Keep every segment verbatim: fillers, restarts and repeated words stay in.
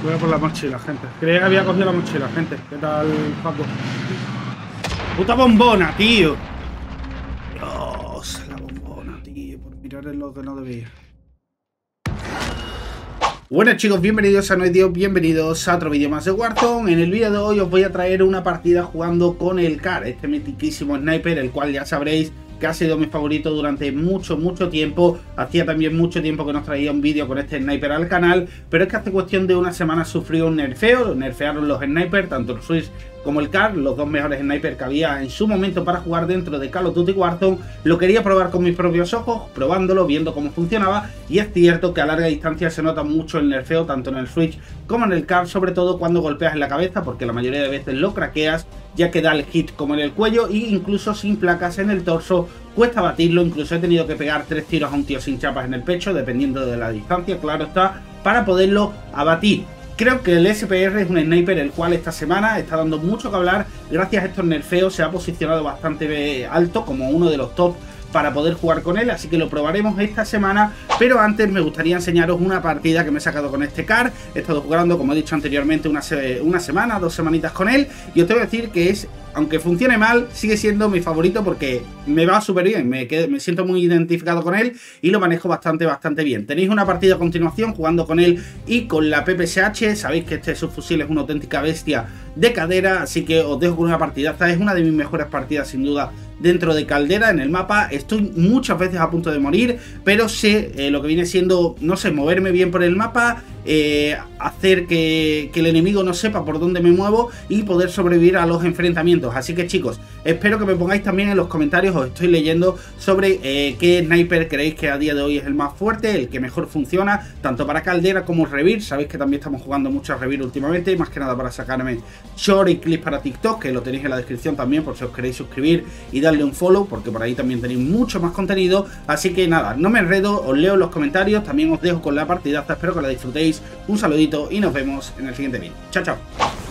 Voy a por la mochila, gente. Creía que había cogido la mochila, gente. ¿Qué tal, Paco? ¡Puta bombona, tío! Dios, la bombona, tío. Por mirar en lo que no debía. Bueno, chicos, bienvenidos a Noedio, bienvenidos a otro vídeo más de Warzone. En el vídeo de hoy os voy a traer una partida jugando con el Car, este mitiquísimo sniper, el cual ya sabréis que ha sido mi favorito durante mucho, mucho tiempo. Hacía también mucho tiempo que nos traía un vídeo con este sniper al canal, pero es que hace cuestión de una semana sufrió un nerfeo, nerfearon los snipers, tanto el Swiss como el Car, los dos mejores snipers que había en su momento para jugar dentro de Call of Duty Warzone. Lo quería probar con mis propios ojos, probándolo, viendo cómo funcionaba, y es cierto que a larga distancia se nota mucho el nerfeo, tanto en el Switch como en el Car, sobre todo cuando golpeas en la cabeza, porque la mayoría de veces lo craqueas, ya que da el hit como en el cuello, e incluso sin placas en el torso cuesta batirlo. Incluso he tenido que pegar tres tiros a un tío sin chapas en el pecho, dependiendo de la distancia, claro está, para poderlo abatir. Creo que el S P R es un sniper el cual esta semana está dando mucho que hablar. Gracias a estos nerfeos se ha posicionado bastante alto como uno de los top para poder jugar con él, así que lo probaremos esta semana. Pero antes me gustaría enseñaros una partida que me he sacado con este Car. He estado jugando, como he dicho anteriormente, una, se una semana, dos semanitas con él, y os tengo que decir que es, aunque funcione mal, sigue siendo mi favorito porque me va súper bien, me, quedo, me siento muy identificado con él y lo manejo bastante, bastante bien. Tenéis una partida a continuación jugando con él y con la P P S H. Sabéis que este subfusil es una auténtica bestia de cadera, así que os dejo con una partidaza. Es una de mis mejores partidas, sin duda, dentro de Caldera en el mapa. Estoy muchas veces a punto de morir, pero sé eh, lo que viene siendo, no sé, moverme bien por el mapa, eh, hacer que, que el enemigo no sepa por dónde me muevo y poder sobrevivir a los enfrentamientos. Así que, chicos, espero que me pongáis también en los comentarios, os estoy leyendo, sobre eh, qué sniper creéis que a día de hoy es el más fuerte, el que mejor funciona, tanto para Caldera como Revir. Sabéis que también estamos jugando mucho a Revir últimamente, más que nada para sacarme short y clips para TikTok, que lo tenéis en la descripción también por si os queréis suscribir y darle un follow, porque por ahí también tenéis mucho más contenido. Así que nada, no me enredo, os leo en los comentarios, también os dejo con la partidaza, espero que la disfrutéis. Un saludito y nos vemos en el siguiente vídeo. Chao, chao.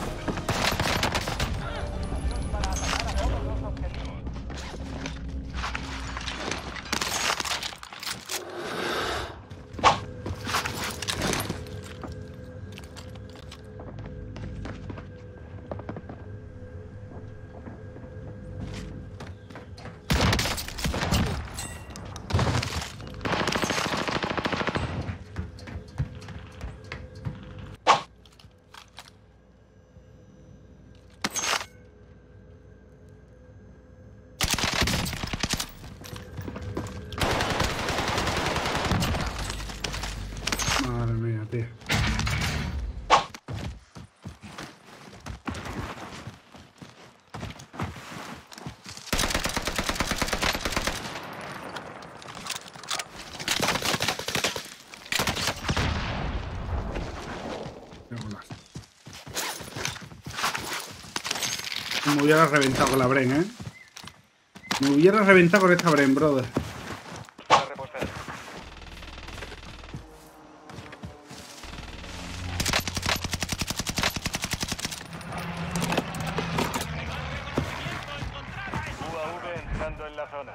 Madre mía, tío. Me hubiera reventado con la Bren, ¿eh? Me hubiera reventado con esta Bren, brother. En la zona.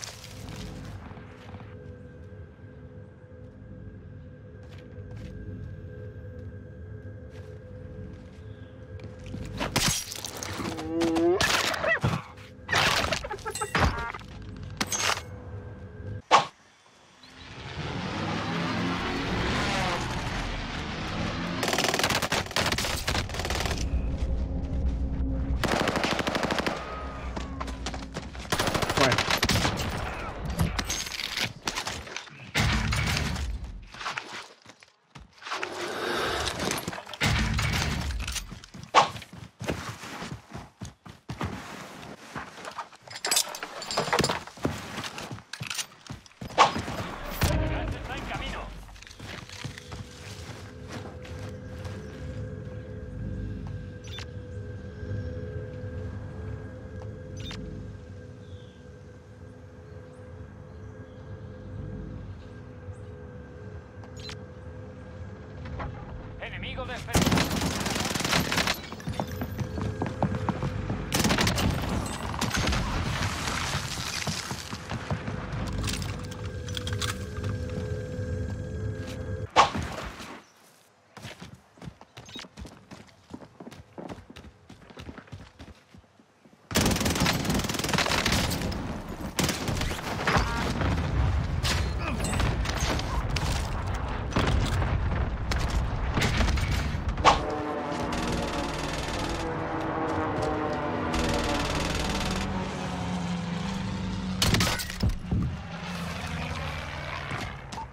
Enemigo despedido.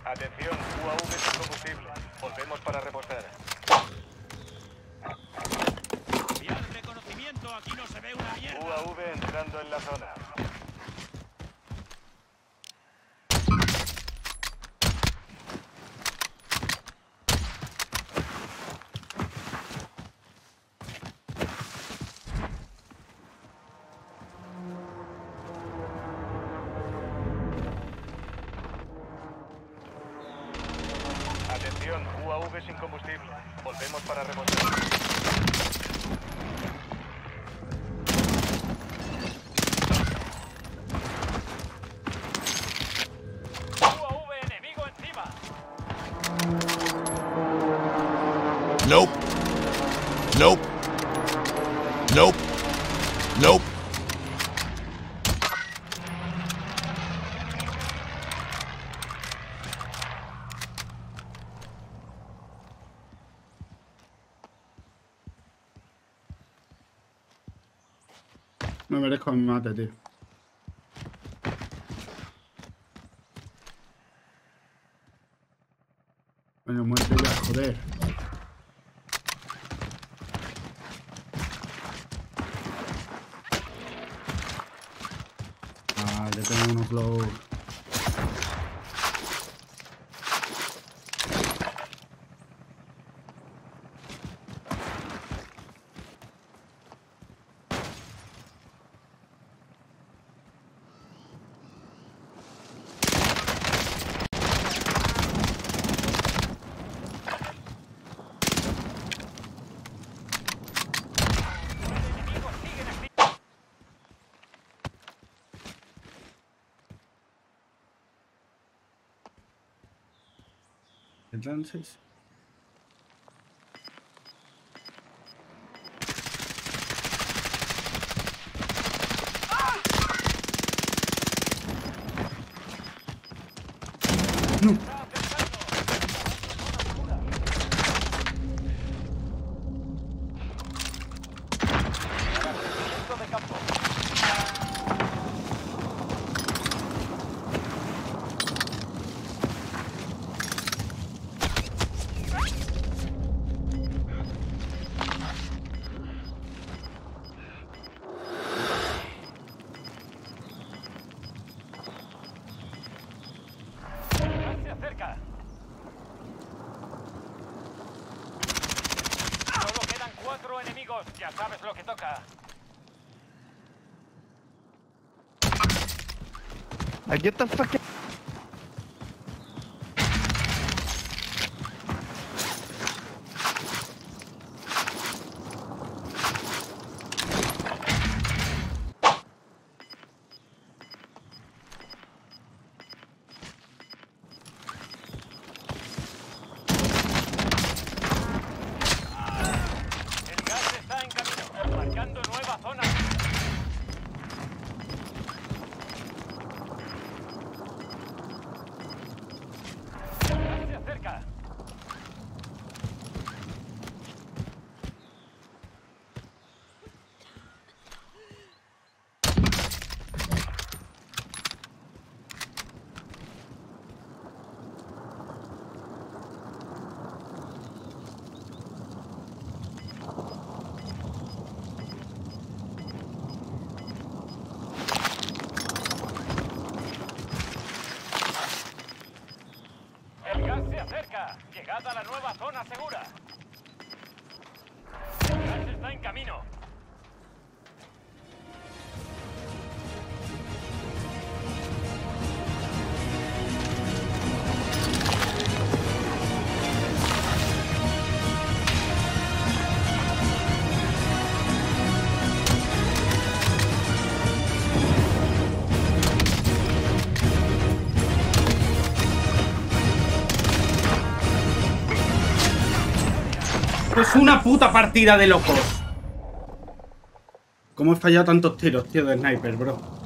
Atención, U A V sin combustible. Volvemos para repostar. Enviar reconocimiento, aquí no se ve una mierda. U A V entrando en la zona. Atención, U A V sin combustible. Volvemos para repostar. U A V enemigo encima. Nope. Nope. Nope. Nope. Me merezco mi mate, tío. Bueno, muerte ya, joder. Ah, le tengo unos globos. Entonces... ¡No! Se acerca. Solo quedan cuatro enemigos. Ya sabes lo que toca. Like, get the fuck out. El gas está en camino. Marcando nueva zona. Se acerca. El gas se acerca. Llegada a la nueva zona segura. El gas está en camino. Es una puta partida de locos. ¿Cómo he fallado tantos tiros, tío, de sniper, bro?